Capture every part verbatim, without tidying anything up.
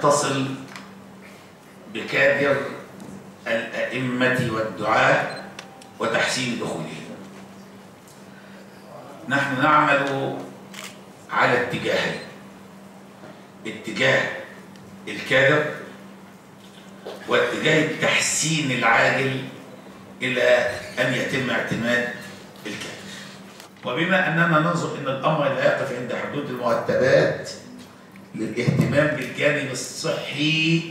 نتصل بكادر الأئمة والدعاة وتحسين دخولهم. نحن نعمل على اتجاهين: اتجاه الكادر واتجاه التحسين العاجل إلى أن يتم اعتماد الكادر. وبما أننا ننظر أن الأمر لا يقف عند حدود المرتبات للاهتمام بالجانب الصحي،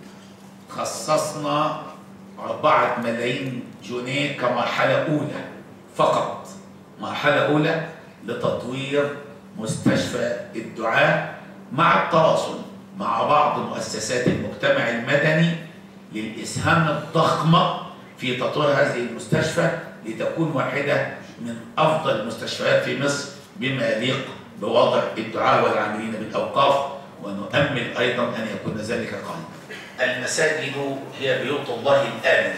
خصصنا أربعة ملايين جنيه كمرحلة أولى فقط، مرحلة أولى لتطوير مستشفى الدعاء مع التواصل مع بعض مؤسسات المجتمع المدني للإسهام الضخم في تطوير هذه المستشفى لتكون واحدة من أفضل المستشفيات في مصر بما يليق بوضع الدعاء والعاملين بالأوقاف، ونؤمل أيضا أن يكون ذلك قائما. المساجد هي بيوت الله الآمنة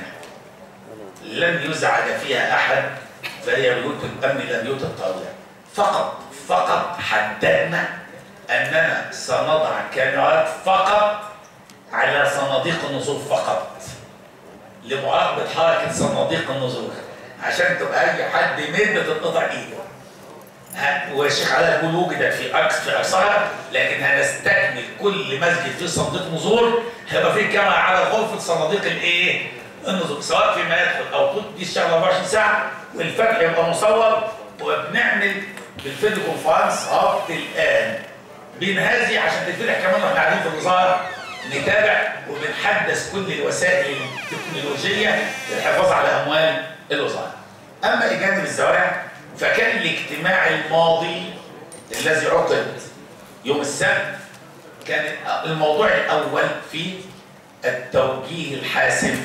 لن يزعج فيها أحد، فهي بيوت الأمن لا بيوت الطاغية. فقط فقط حددنا أننا سنضع كاميرات فقط على صناديق النزول فقط لمراقبة حركة صناديق النزول، عشان تبقى أي حد يمد تتقطع إيده. والشيخ علاء يقول وجدت في أكس في أكثرها، لكن هنستكمل كل مسجد فيه صندوق نزول هيبقى فيه كاميرا على غرفة صناديق الإيه؟ النزول، سواء فيما يدخل أو دي الشغل أربعة وعشرين ساعة، والفتح يبقى مصور. وبنعمل بالفيديو كونفرنس ربط الآن بين هذه عشان تتفتح كمان واحنا قاعدين في الوزارة نتابع، وبنحدث كل الوسائل التكنولوجية للحفاظ على أموال الوزارة. أما إجانب الزوارع فكان الاجتماع الماضي الذي عقد يوم السبت كان الموضوع الأول في التوجيه الحاسم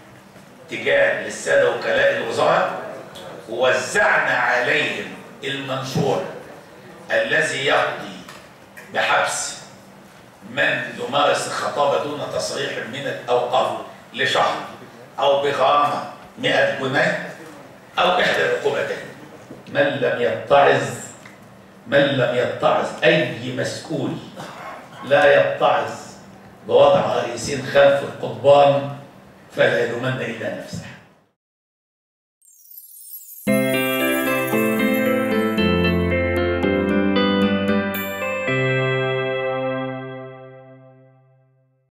تجاه للسادة وكلاء الوزارة، ووزعنا عليهم المنشور الذي يقضي بحبس من يمارس الخطابة دون تصريح من الأوقاف لشهر أو بغرامة مئة جنيه أو إحدى العقوبتين. من لم يتعظ من لم يتعظ أي مسؤول لا يتعظ بوضع رئيسين خلف القضبان فلا يلومن إلا نفسه.